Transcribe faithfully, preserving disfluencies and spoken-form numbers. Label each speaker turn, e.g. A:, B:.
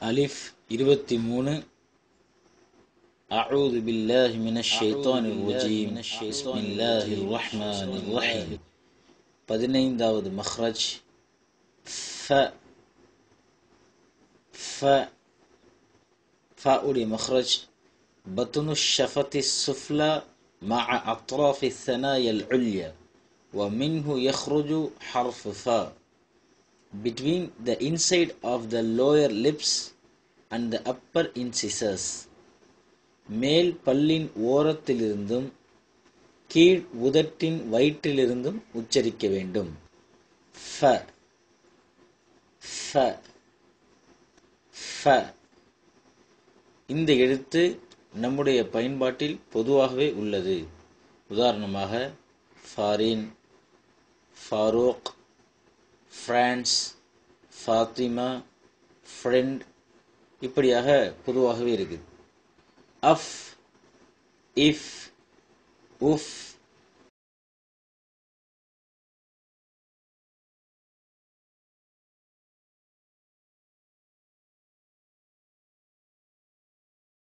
A: அலிஃப் இருபத்தி மூணு. அஊது பில்லாஹி மினஷ் ஷைத்தானிர் ரஜீம். பிஸ்மில்லாஹிர் ரஹ்மானிர் ரஹீம். பதினைந்தாவது மக்ரஜ் ஃப. ஃப ஃப உடைய மக்ரஜ் Batnu ஷஃபத்தி சுஃப்லா மஅ அத்ராஃபி ثنايا العليا ومنه يخرج حرف ف. Between the inside of the lower lips and the upper incisors. மேல் பல்லின் ஓரத்திலிருந்தும் கீழ் உதட்டின் வயிற்றிலிருந்தும் உச்சரிக்க வேண்டும். ஃப ஃப ஃப. இந்த எழுத்து நம்முடைய பயன்பாட்டில் பொதுவாகவே உள்ளது. உதாரணமாக foreign, Farooq, France, Fathima, friend இப்படியாக பொதுவாகவே இருக்குது. Of, if, உஃப்,